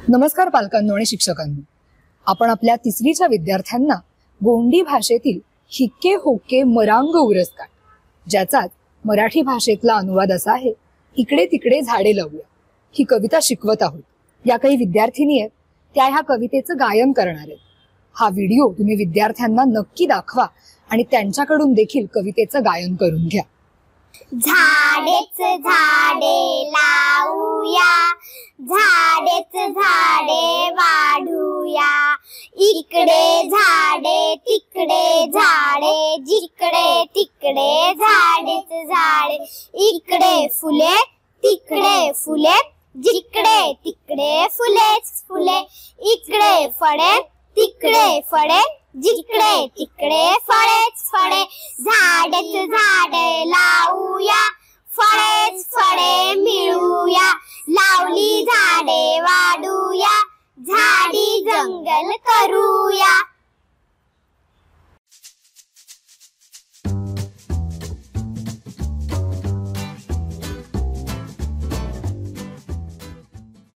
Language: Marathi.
नमस्कार पालकांनो आणि शिक्षकांनो, आपण आपल्या तिसरीच्या विद्यार्थ्यांना गोंडी भाषेतील हिक्के होक्के मरांग उरसकाट, ज्याचा मराठी भाषेतला अनुवाद असा आहे, इकडे तिकडे झाडे लावूया, ही कविता शिकवत आहोत। या काही विद्यार्थिनी आहेत, त्या ह्या कवितेचं गायन करणार आहेत। हा व्हिडिओ तुम्ही विद्यार्थ्यांना नक्की दाखवा आणि त्यांच्याकडून देखील कवितेचं गायन करून घ्या। झाडेच झाडे लावूया, झाडेच झाडे वाढूया, इकडे झाडे तिकडे झाडे, जिकडे तिकडे झाडेच झाडे, इकडे फुले तिकडे फुले, जिकडे तिकडे फुलेच फुले, इकडे फळे तिकडे फळे, जिकडे तिकडे फळेच फळे, झाडेच झाडे लावूया, फळेच फळे मिळूया, लावली झाडे वाढूया, झाडी जंगल करूया।